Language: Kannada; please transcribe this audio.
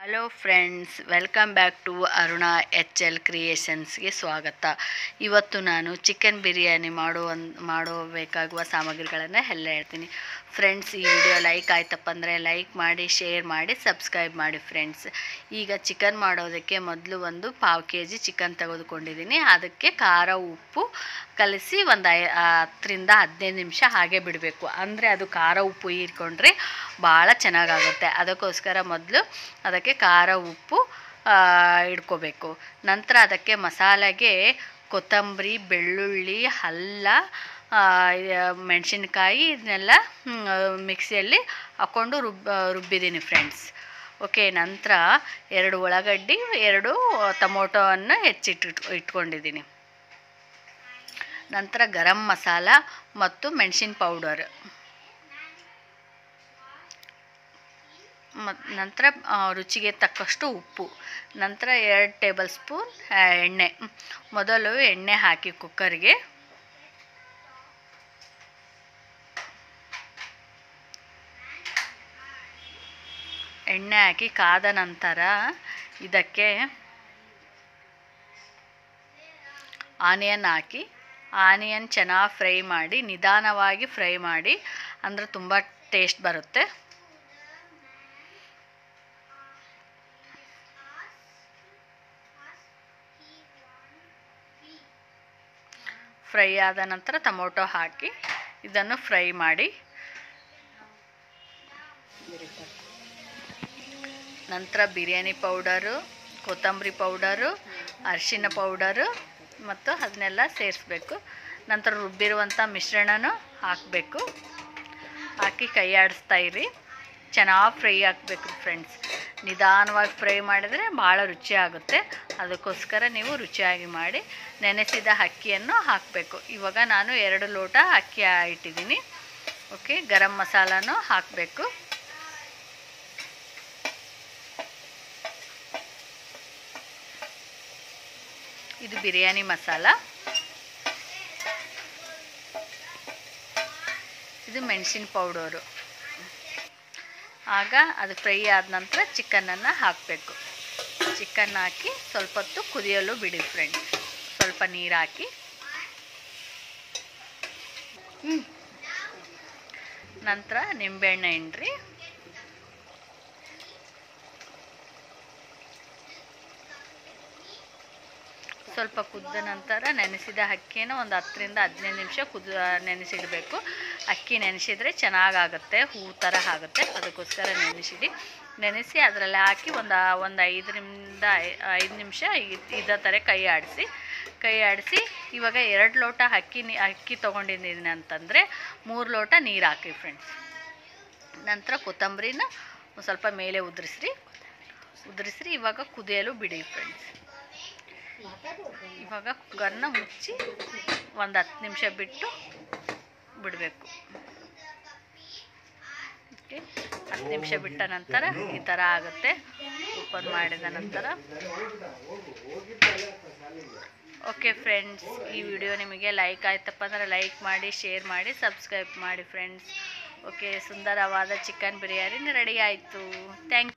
Hello friends, welcome back to Aruna HL ಕ್ರಿಯೇಷನ್ಸ್ಗೆ ಸ್ವಾಗತ. ಇವತ್ತು ನಾನು ಚಿಕನ್ ಬಿರಿಯಾನಿ ಮಾಡಬೇಕಾಗುವ ಸಾಮಗ್ರಿಗಳನ್ನು ಎಲ್ಲ ಹೇಳ್ತೀನಿ. ಫ್ರೆಂಡ್ಸ್, ಈ ವಿಡಿಯೋ ಲೈಕ್ ಆಯ್ತಪ್ಪ ಅಂದರೆ ಲೈಕ್ ಮಾಡಿ, ಶೇರ್ ಮಾಡಿ, ಸಬ್ಸ್ಕ್ರೈಬ್ ಮಾಡಿ. ಫ್ರೆಂಡ್ಸ್, ಈಗ ಚಿಕನ್ ಮಾಡೋದಕ್ಕೆ ಮೊದಲು ಒಂದು 1/2 kg ಚಿಕನ್ ತೆಗೆದುಕೊಂಡಿದ್ದೀನಿ. ಅದಕ್ಕೆ ಖಾರ ಉಪ್ಪು ಕಲಿಸಿ ಒಂದು 10 ರಿಂದ 15 ನಿಮಿಷ ಹಾಗೆ ಬಿಡಬೇಕು. ಅಂದರೆ ಅದು ಖಾರ ಉಪ್ಪು ಹೀರ್ಕೊಂಡ್ರೆ ಭಾಳ ಚೆನ್ನಾಗಾಗುತ್ತೆ. ಅದಕ್ಕೋಸ್ಕರ ಮೊದಲು ಅದಕ್ಕೆ ಖಾರ ಉಪ್ಪು ಇಡ್ಕೋಬೇಕು. ನಂತರ ಅದಕ್ಕೆ ಮಸಾಲೆಗೆ ಕೊತ್ತಂಬರಿ, ಬೆಳ್ಳುಳ್ಳಿ, ಅಲ್ಲ, ಮೆಣಸಿನ್ಕಾಯಿ ಇದನ್ನೆಲ್ಲ ಮಿಕ್ಸಿಯಲ್ಲಿ ಹಾಕ್ಕೊಂಡು ರುಬ್ಬಿದ್ದೀನಿ ಫ್ರೆಂಡ್ಸ್. ಓಕೆ. ನಂತರ 2 ಉಳ್ಳಾಗಡ್ಡಿ, 2 ಟೊಮೊಟೊವನ್ನು ಇಟ್ಕೊಂಡಿದ್ದೀನಿ. ನಂತರ ಗರಂ ಮಸಾಲ ಮತ್ತು ಮೆಣಸಿನ ಪೌಡರ್, ನಂತರ ರುಚಿಗೆ ತಕ್ಕಷ್ಟು ಉಪ್ಪು, ನಂತರ 2 ಟೇಬಲ್ ಸ್ಪೂನ್ ಎಣ್ಣೆ. ಮೊದಲು ಎಣ್ಣೆ ಹಾಕಿ ಕುಕ್ಕರ್ಗೆ ಎಣ್ಣೆ ಹಾಕಿ ಕಾದ ನಂತರ ಇದಕ್ಕೆ ಆನಿಯನ್ ಹಾಕಿ, ಆನಿಯನ್ ಚೆನ್ನಾಗಿ ಫ್ರೈ ಮಾಡಿ, ನಿಧಾನವಾಗಿ ಫ್ರೈ ಮಾಡಿ, ಅಂದರೆ ತುಂಬ ಟೇಸ್ಟ್ ಬರುತ್ತೆ. ಫ್ರೈ ಆದ ನಂತರ ಟೊಮೊಟೊ ಹಾಕಿ ಇದನ್ನು ಫ್ರೈ ಮಾಡಿ, ನಂತರ ಬಿರಿಯಾನಿ ಪೌಡರು, ಕೊತ್ತಂಬರಿ ಪೌಡರು, ಅರಿಶಿನ ಪೌಡರು ಮತ್ತು ಅದನ್ನೆಲ್ಲ ಸೇರಿಸ್ಬೇಕು. ನಂತರ ರುಬ್ಬಿರುವಂಥ ಮಿಶ್ರಣನೂ ಹಾಕಬೇಕು. ಹಾಕಿ ಕೈ ಆಡಿಸ್ತಾ ಇರಿ. ಚೆನ್ನಾಗಿ ಫ್ರೈ ಆಗಬೇಕು ಫ್ರೆಂಡ್ಸ್. ನಿಧಾನವಾಗಿ ಫ್ರೈ ಮಾಡಿದರೆ ಭಾಳ ರುಚಿಯಾಗುತ್ತೆ. ಅದಕ್ಕೋಸ್ಕರ ನೀವು ರುಚಿಯಾಗಿ ಮಾಡಿ. ನೆನೆಸಿದ ಅಕ್ಕಿಯನ್ನು ಹಾಕಬೇಕು. ಇವಾಗ ನಾನು 2 ಲೋಟ ಅಕ್ಕಿ ಇಟ್ಟಿದ್ದೀನಿ. ಓಕೆ. ಗರಂ ಮಸಾಲನೂ ಹಾಕಬೇಕು. ಇದು ಬಿರಿಯಾನಿ ಮಸಾಲ, ಇದು ಮೆಣಸಿನ ಪೌಡರು. ಆಗ ಅದು ಫ್ರೈ ಆದ ನಂತರ ಚಿಕನನ್ನು ಹಾಕಬೇಕು. ಚಿಕನ್ ಹಾಕಿ ಸ್ವಲ್ಪ ಹೊತ್ತು ಕುದಿಯಲು ಬಿಡಿ ಫ್ರೆಂಡ್ಸ್. ಸ್ವಲ್ಪ ನೀರು ಹಾಕಿ, ನಂತರ ನಿಂಬೆಹಣ್ಣು ಹಿಂಡ್ರಿ. ಸ್ವಲ್ಪ ಕುದ್ದ ನಂತರ ನೆನೆಸಿದ ಅಕ್ಕಿಯನ್ನು ಒಂದು 10 ರಿಂದ 15 ನಿಮಿಷ ನೆನೆಸಿಡಬೇಕು. ಅಕ್ಕಿ ನೆನೆಸಿದರೆ ಚೆನ್ನಾಗಾಗುತ್ತೆ, ಹೂ ಥರ ಆಗುತ್ತೆ. ಅದಕ್ಕೋಸ್ಕರ ನೆನೆಸಿ ಅದರಲ್ಲಿ ಹಾಕಿ ಒಂದು 5 ರಿಂದ 5 ನಿಮಿಷ ಇದೇ ಥರ ಕೈ ಆಡಿಸಿ. ಇವಾಗ 2 ಲೋಟ ಅಕ್ಕಿ ತೊಗೊಂಡಿದ್ದೀನಿ ಅಂತಂದರೆ 3 ಲೋಟ ನೀರು ಹಾಕಿ ಫ್ರೆಂಡ್ಸ್. ನಂತರ ಕೊತ್ತಂಬರಿನ ಸ್ವಲ್ಪ ಮೇಲೆ ಉದುರಿಸ್ರಿ. ಇವಾಗ ಕುದಿಯಲು ಬಿಡಿ ಫ್ರೆಂಡ್ಸ್. ಇವಾಗ ಕುಕ್ಕರ್ನ ಮುಚ್ಚಿ ಒಂದು 10 ನಿಮಿಷ ಬಿಟ್ಟು ಬಿಡಬೇಕು. ಓಕೆ. 10 ನಿಮಿಷ ಬಿಟ್ಟ ನಂತರ ಈ ಥರ ಆಗುತ್ತೆ. ಓಪನ್ ಮಾಡಿದ ನಂತರ ಓಕೆ ಫ್ರೆಂಡ್ಸ್, ಈ ವಿಡಿಯೋ ನಿಮಗೆ ಲೈಕ್ ಆಯ್ತಪ್ಪ ಅಂದರೆ ಲೈಕ್ ಮಾಡಿ, ಶೇರ್ ಮಾಡಿ, ಸಬ್ಸ್ಕ್ರೈಬ್ ಮಾಡಿ ಫ್ರೆಂಡ್ಸ್. ಓಕೆ. ಸುಂದರವಾದ ಚಿಕನ್ ಬಿರಿಯಾನಿ ರೆಡಿ ಆಯಿತು. Thank you.